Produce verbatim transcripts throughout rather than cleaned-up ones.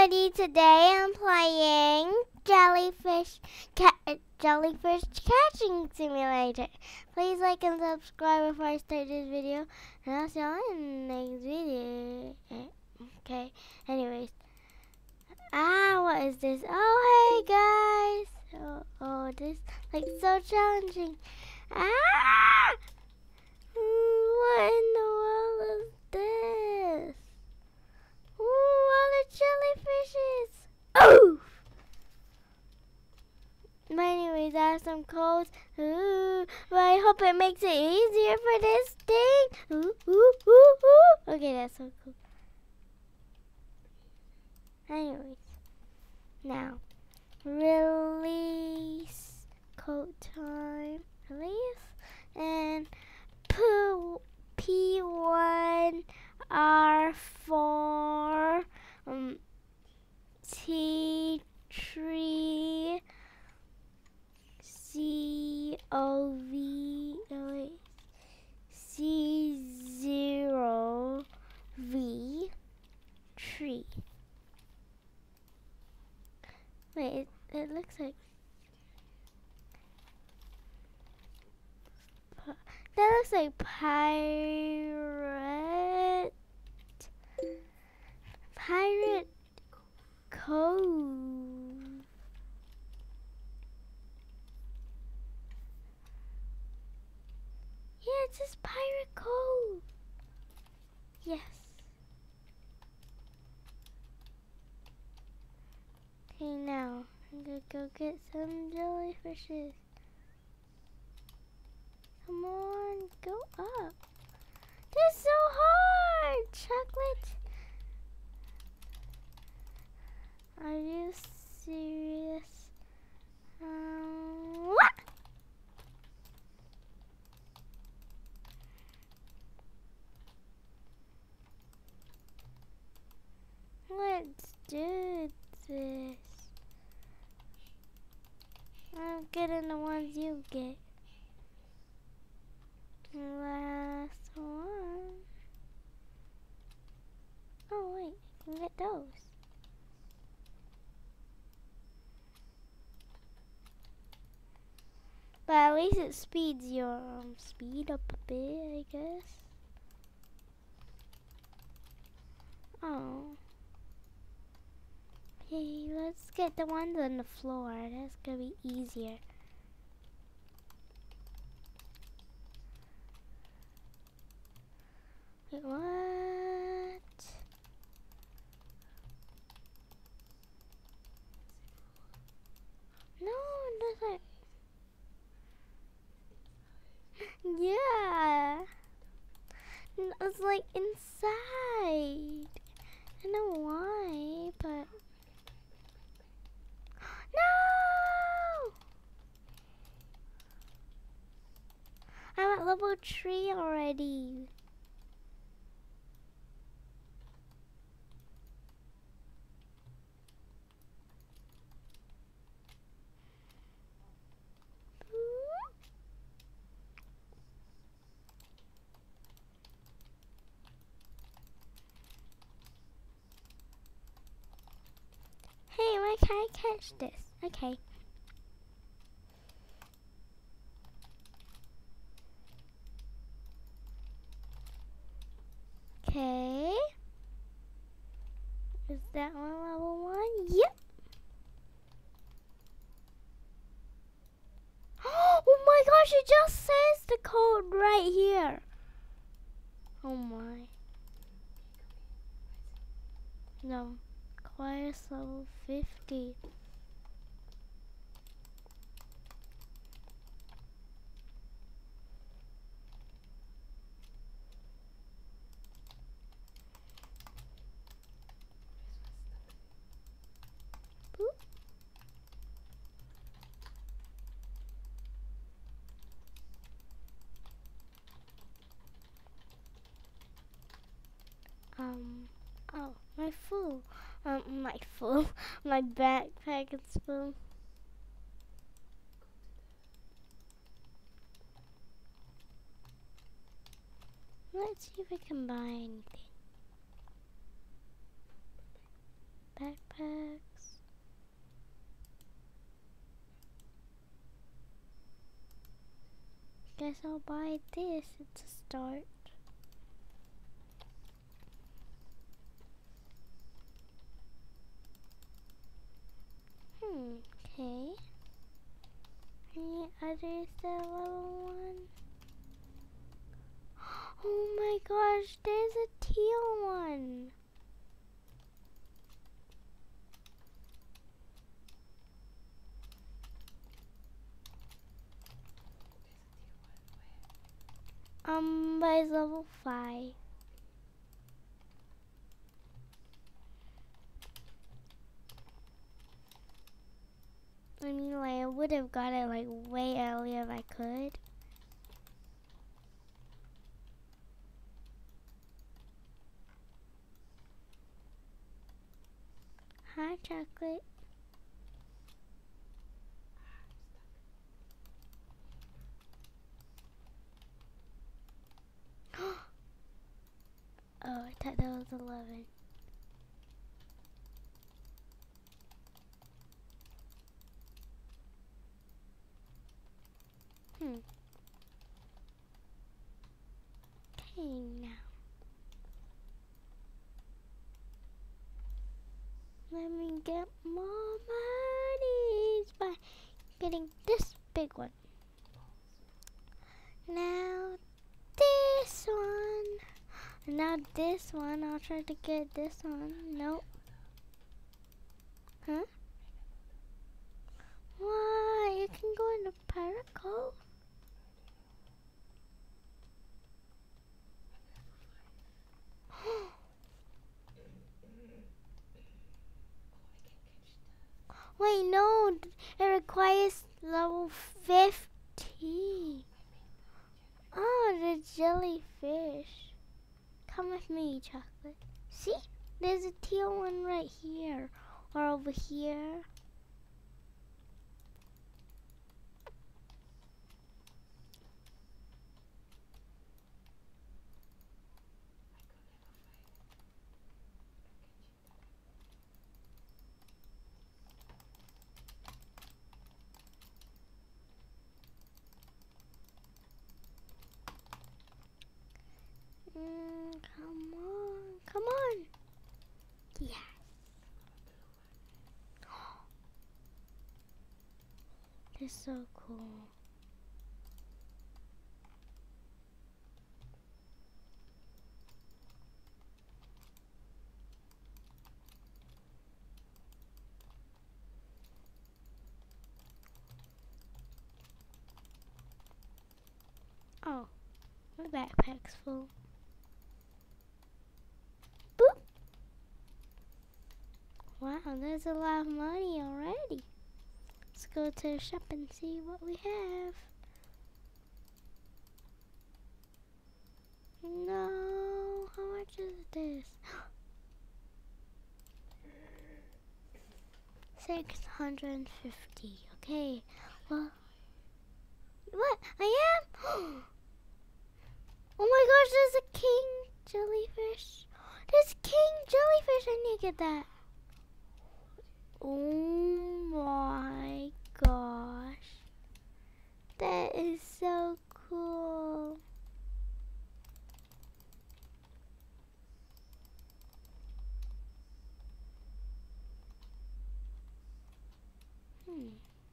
everybody, today I'm playing Jellyfish ca Jellyfish Catching Simulator. Please like and subscribe before I start this video, and I'll see you in the next video. Okay, anyways. Ah, what is this? Oh, hey guys! Oh, oh this like so challenging. Ah! What in the world is this? Ooh, all the jellyfishes! Oh! But anyways, I have some codes. Ooh, but I hope it makes it easier for this thing. Ooh, ooh, ooh, ooh. Okay, that's so cool. Anyways, now release code time. Release and P one R four um T three C O V oh wait C zero V three. Wait, it, it looks like that looks like pirate pirate cove. Yeah, it says pirate cove. Yes. Okay, now I'm gonna go get some jellyfishes. Come on, go up. This is so hard, Chocolate. Are you serious? Um, what? Let's do this. I'm getting the ones you get. Last one. Oh wait, I can get those. But at least it speeds your um, speed up a bit, I guess. Oh. Okay, let's get the ones on the floor. That's gonna be easier. Wait, what? No, it doesn't. Yeah. It's like inside. I know why, but no! I'm at level three already. Hey, why can't I catch this? Okay. Okay. Is that one level one? Yep. Oh my gosh, it just says the code right here. Oh my. No. Quest level fifty. Boop. Um, oh, my full, um, my full, my backpack is full. Let's see if I can buy anything. backpacks. Guess I'll buy this to start. Hmm, okay. Any others that level one? Oh my gosh, there's a teal one. Um, by level five. I mean, like, I would have got it like way earlier if I could. Hi, chocolate. Oh, I thought that was eleven. Hmm. Okay, now. Let me get more monies by getting this big one. Now this one. Now this one. I'll try to get this one. Nope. Huh? Why? You can go in the pirate cove. Wait, no. It requires level fifty. Oh, the jellyfish. Come with me, chocolate. See? There's a teal one right here. Or over here. Mm, come on. Come on. Yes. It's so cool. Oh, my backpack's full. Boop. Wow, there's a lot of money already. Let's go to the shop and see what we have. No, how much is this? six hundred fifty. Okay, well, what? I am? Oh my gosh, there's a king jellyfish. There's king jellyfish. I need to get that. Oh my gosh. That is so cool. Hmm.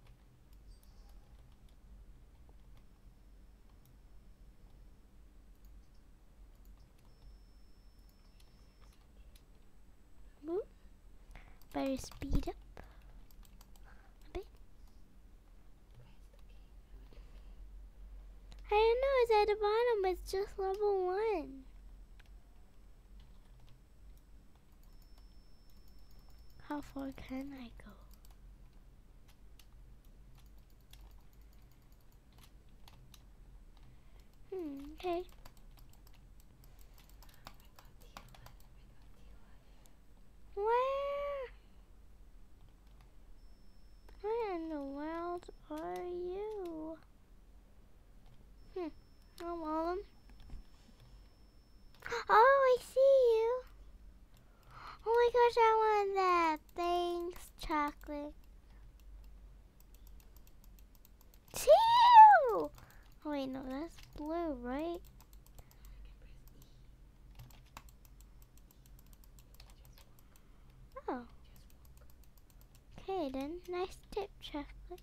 Boop. Better speed up a bit. I don't know, it's at the bottom, it's just level one. How far can I go? Hmm, okay. Where? Where in the world are you? Hmm, I want them. Oh, I see you. Oh my gosh, I want that. Yeah, thanks, chocolate. Teal! Oh, wait, no, that's blue, right? Oh. Okay, then. Nice tip, chocolate.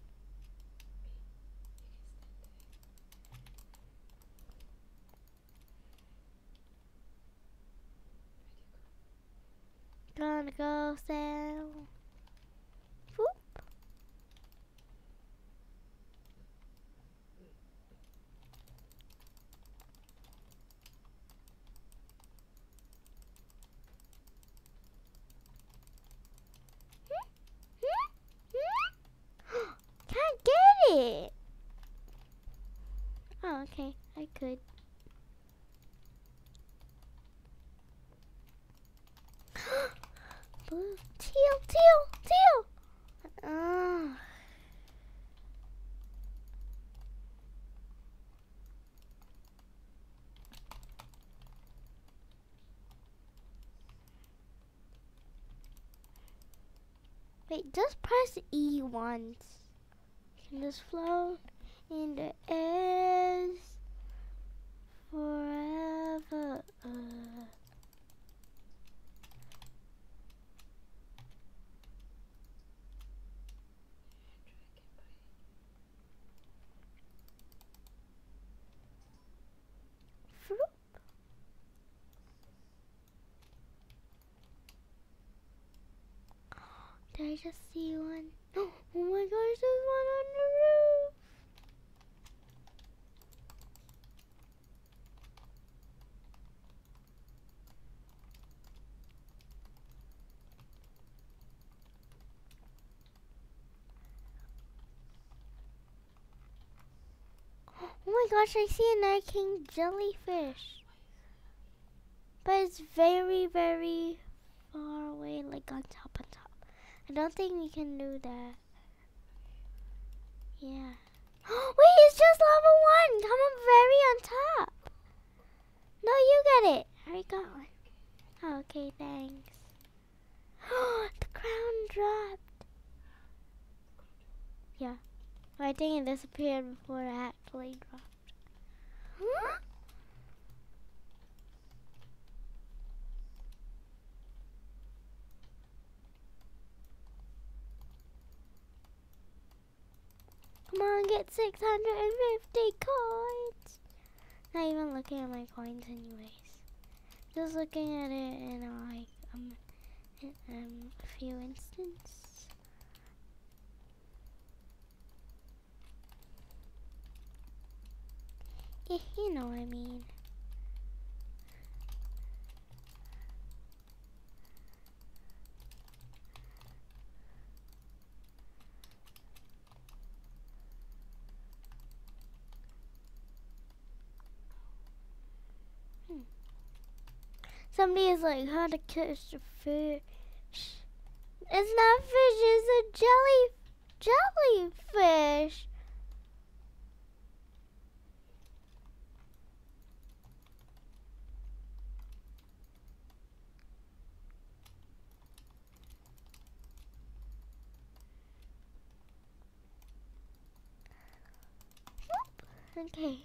Gonna go sell. Whoop. Can't get it. Oh, okay. I could. Blue. Teal, teal, teal. Oh. Wait, just press E once. You can just float in the air forever. Uh. Did I just see one? Oh my gosh, there's one on the roof. Oh my gosh, I see another king jellyfish. But it's very, very far away, like on top on top. I don't think we can do that. Yeah. Wait, it's just level one. Come up very on top. No, you get it. I already got one. Oh, okay, thanks. The crown dropped. Yeah. I think it disappeared before it actually dropped. Huh? Come on, get six hundred fifty coins. Not even looking at my coins anyways. Just looking at it in uh, like um, in, um, a few instances. Yeah, you know what I mean. Hmm. Somebody is like, how to catch a fish. It's not fish, it's a jelly, jellyfish. Okay.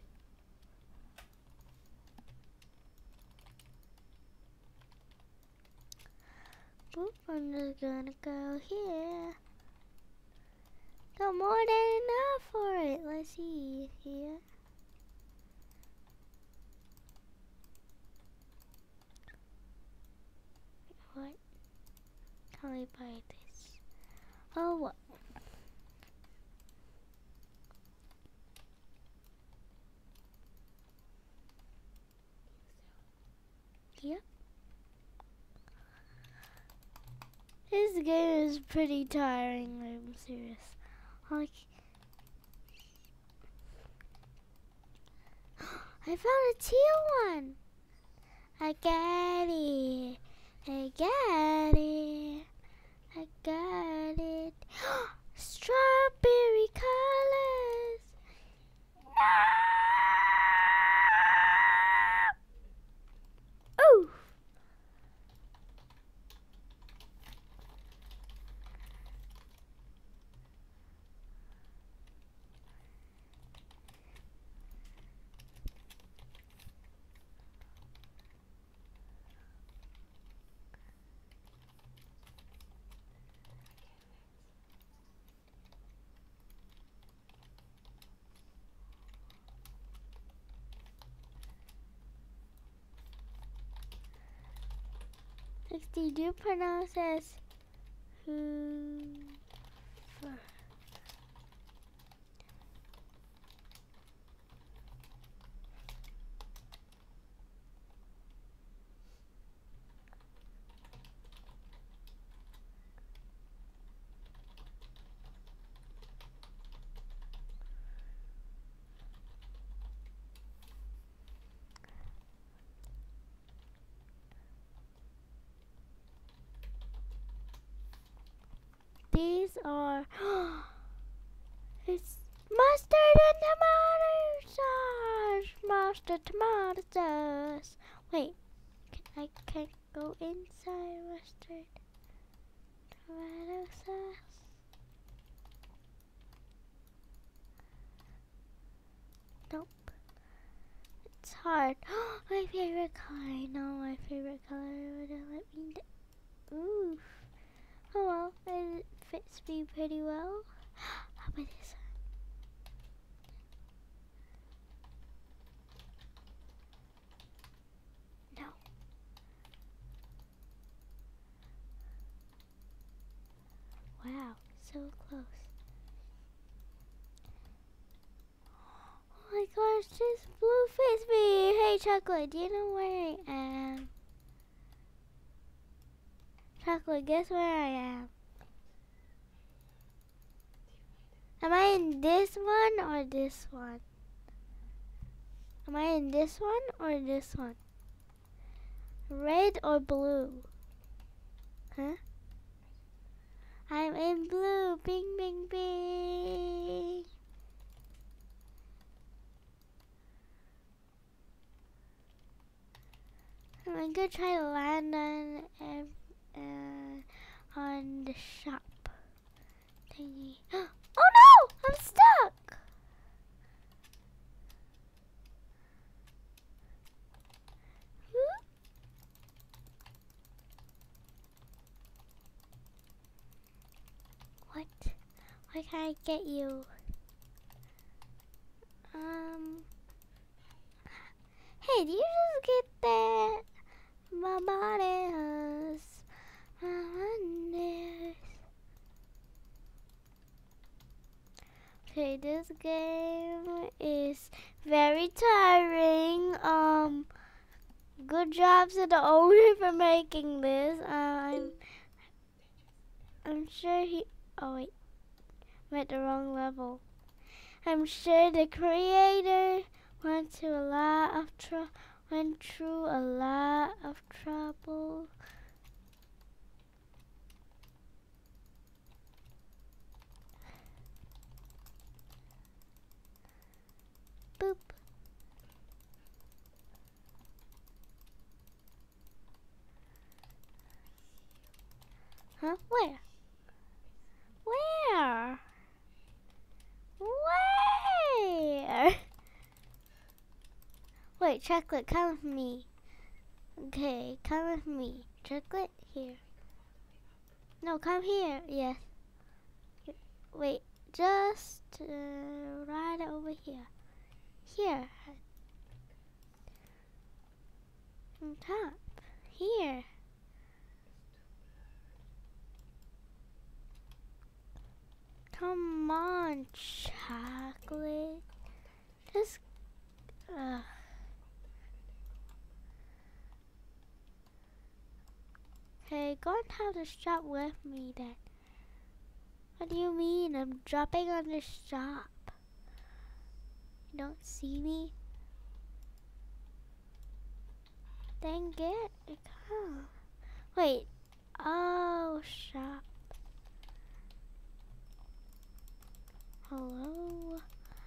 Boop, I'm just gonna go here. Got more than enough for it. Let's see here. What? Can we buy this? Oh, what? Yep. This game is pretty tiring, I'm serious. Like, I found a teal one. I got it. I got it. I got it. Strawberry colors. No! Ooh. sixty, do you pronounce as Hoover? These are, it's mustard and tomato sauce. Mustard, tomato sauce. Wait, I can't go inside mustard, tomato sauce. Nope. It's hard. My favorite color. I know my favorite color. Would it let me do? Oof. Oh well, it fits me pretty well. How about this one? No. Wow, so close. Oh my gosh, this blue fits me. Hey Chocolate, do you know where I am? Chocolate, guess where I am? Am I in this one or this one? Am I in this one or this one? Red or blue? Huh? I'm in blue. Bing, bing, bing. I'm gonna try to land on um, uh, on the shop thingy. Oh no! I'm stuck. Whoop. What? Why can't I get you? Um. Hey, do you just get that? My body hurts. My wonders. Okay, this game is very tiring. Um, good job to the owner for making this. Uh, I'm, I'm sure he. Oh wait, I'm at the wrong level. I'm sure the creator went to a lot of trouble. Went through a lot of trouble. Boop. Huh? Where? Where? Where? Wait, Chocolate, come with me. Okay, come with me. Chocolate, here. No, come here. Yes. Wait, just uh, right over here. Here. On top. Here. Come on, Chocolate. Just. Uh. Okay, go and have the shop with me then. What do you mean? I'm dropping on the shop. You don't see me? Then get it. Come. Wait. Oh, shop. Hello.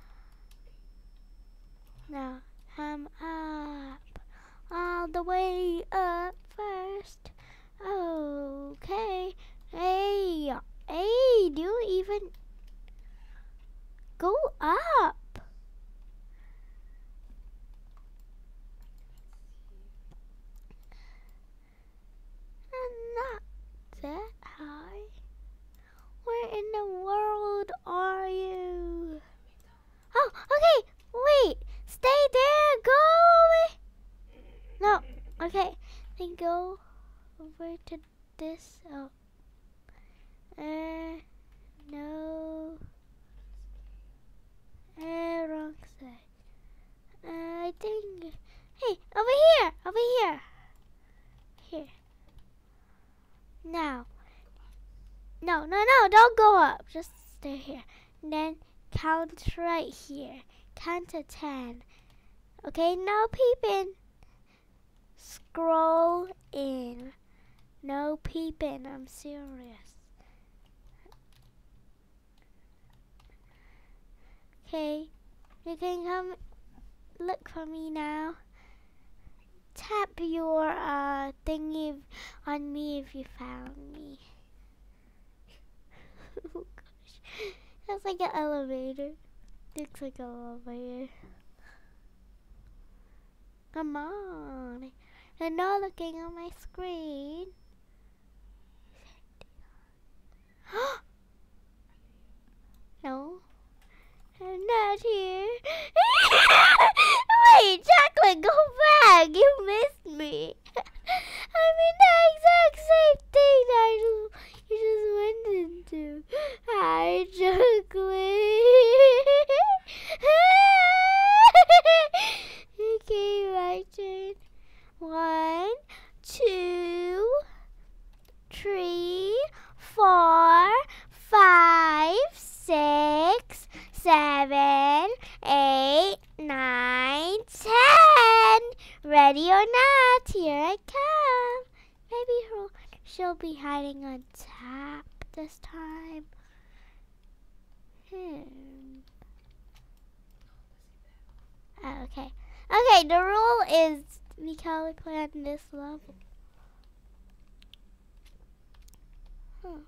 Now, come up. All the way up first. Okay. Hey, hey, do you even go up? I'm not that high. Where in the world are you? Oh, okay. Wait. Stay there. Go away. No. Okay. Then go over over to this. Oh. Uh, no. Uh, wrong side. Uh, I think. Hey, over here! Over here! Here. Now. No, no, no, don't go up. Just stay here. And then count right here. Count to ten. Okay, no peeping. Scroll in. No peeping, I'm serious. Okay, you can come look for me now. Tap your uh thingy on me if you found me. Oh gosh, that's like an elevator. Looks like an elevator. Come on, you're not looking on my screen. No, I'm not here. Wait, Chocolate, go back. You missed me. I'm in the exact same thing that you just went into. Hi, Chocolate. Okay, my turn. One, two, three, four, five, six, seven, eight, nine, ten. Ready or not, here I come. Maybe she'll, she'll be hiding on top this time. Hmm. Oh, okay. Okay, the rule is we can only play on this level. Huh.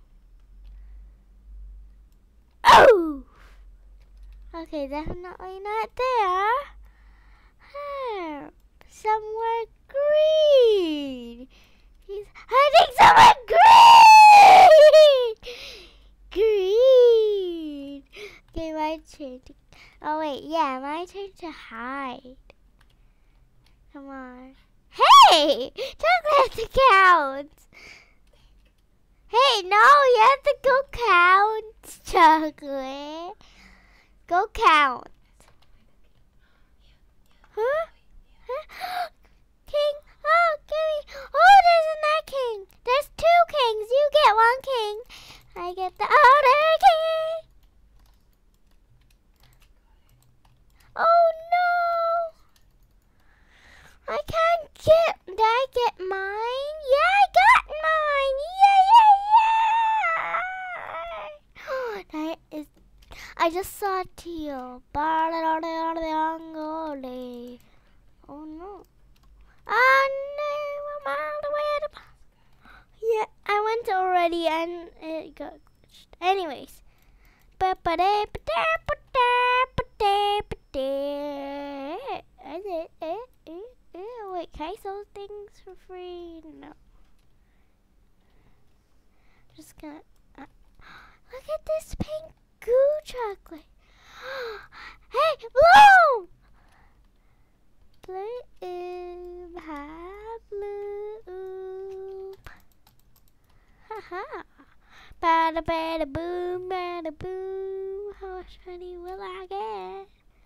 Oh! Okay, definitely not there. Huh. Somewhere green. He's hiding somewhere green! Green. Okay, my turn to... Oh, wait, yeah, my turn to hide. Come on. Hey! Chocolate has to count. Hey, no, you have to go count, Chocolate. Go count. Huh? Huh? King? Oh, give me. Oh, there's another king. There's two kings. You get one king. I get the other king. Oh, no. I can't get. Did I get mine? Yeah, I got mine. Yeah, yeah, yeah. That is. I just saw teal. Oh no. Oh no, I'm all the way at the. Yeah, I went already and it got glitched. Anyways. Wait, can I sell things for free? No. Just gonna. Uh, look at this pink goo chocolate. Hey, Bloom! Bloom, hi, Bloom. Haha. Bada bada boom, bada boom. How much money will I get?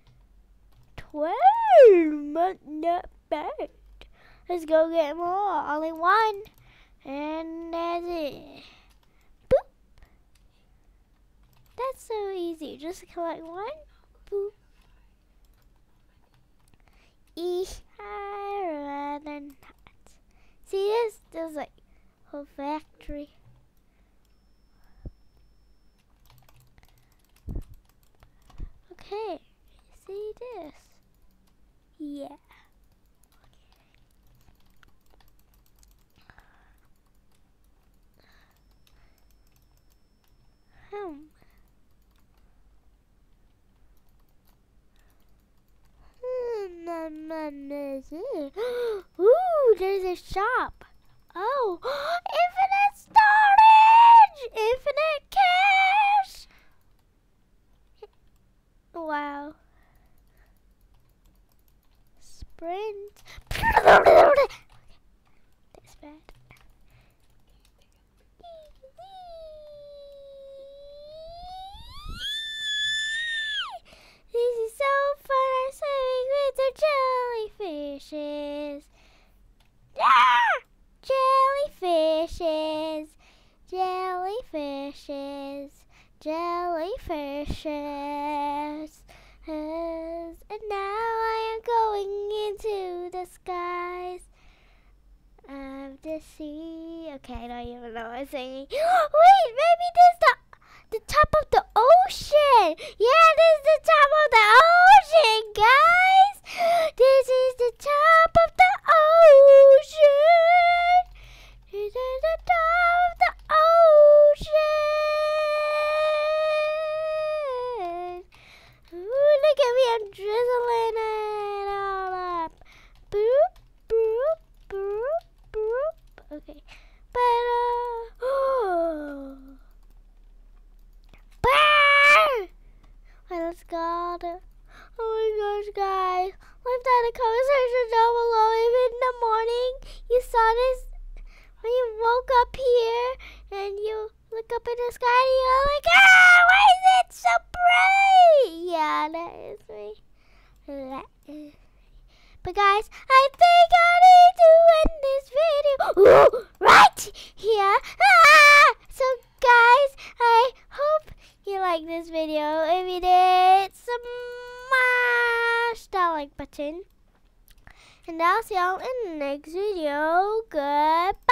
Twelve, not bad. Let's go get more. Only one, and that's it. Boop. That's so easy. Just collect one. Boop. Eesh, I'd rather not. See this? There's like whole factory. Okay, see this? Yeah. Hmm. Ooh, there's a shop. Oh, infinite storage! Infinite cash! Wow. Sprint. That's bad. jellyfishes, jellyfishes. And now I am going into the skies of the sea. Okay, I don't even know what I'm singing. Wait, maybe this is the, the top of the ocean. Yeah, this is the top of the ocean, guys. This is the top of the ocean. This is the top of the ocean. Ooh, look at me, I'm drizzling it all up. Boop, boop, boop, boop. Okay, but uh, oh, Burr! Wait, let's go. To, oh my gosh, guys, leave down a comment section down below. If in the morning you saw this, when you woke up here and you look up in the sky and you're like, ah, why is it so bright? Yeah, that is me. That is. But guys, I think I need to end this video. Ooh, right here. Ah! So guys, I hope you like this video. If you did, smash that like button. And I'll see y'all in the next video. Goodbye.